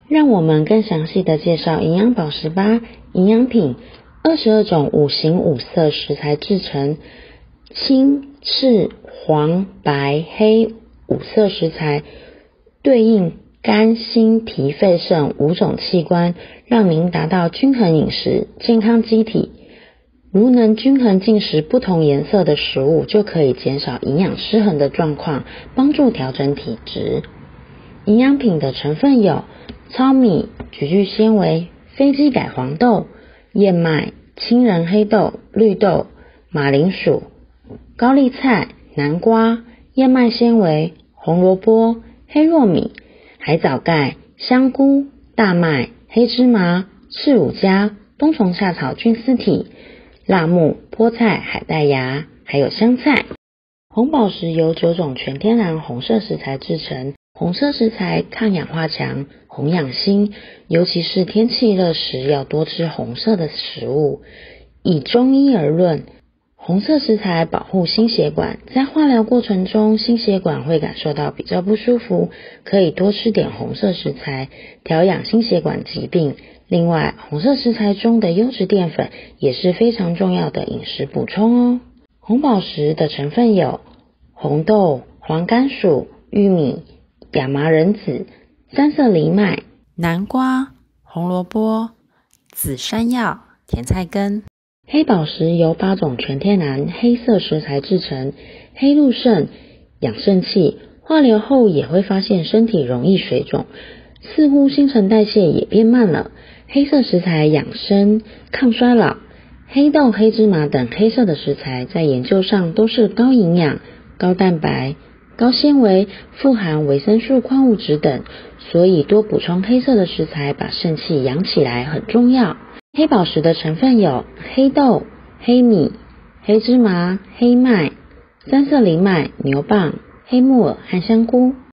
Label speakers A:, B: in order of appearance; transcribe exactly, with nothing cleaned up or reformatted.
A: 让我们更详细的介绍营养宝石吧。营养品，二十二种五行五色食材制成，青、赤、黄、白、黑五色食材对应肝、心、脾、肺、肾五种器官，让您达到均衡饮食、健康机体。如能均衡进食不同颜色的食物，就可以减少营养失衡的状况，帮助调整体质。营养品的成分有糙米、菊苣纤维、非基改黄豆、燕麦、青仁黑豆、绿豆、马铃薯、高丽菜、南瓜、燕麦纤维、红萝卜、黑糯米、海藻盖、香菇、大麦、黑芝麻、赤五加、冬虫夏草菌丝体、辣木、菠菜、海带芽，还有香菜。红宝石由九种全天然红色食材制成，红色食材抗氧化强，红养心，尤其是天气热时要多吃红色的食物。以中医而论，红色食材保护心血管，在化疗过程中心血管会感受到比较不舒服，可以多吃点红色食材，调养心血管疾病。另外，红色食材中的优质淀粉也是非常重要的饮食补充哦。红宝石的成分有红豆、黄甘薯、玉米、亚麻仁籽、三色藜麦、
B: 南瓜、红萝卜、紫山药、甜菜根。
A: 黑宝石由八种全天然黑色食材制成，黑鹿肾养肾气，化疗后也会发现身体容易水肿，似乎新陈代谢也变慢了。黑色食材养生抗衰老，黑豆、黑芝麻等黑色的食材在研究上都是高营养、高蛋白、高纤维，富含维生素、矿物质等，所以多补充黑色的食材，把肾气养起来很重要。黑宝石的成分有黑豆、黑米、黑芝麻、黑麦、三色藜麦、牛蒡、黑木耳和香菇。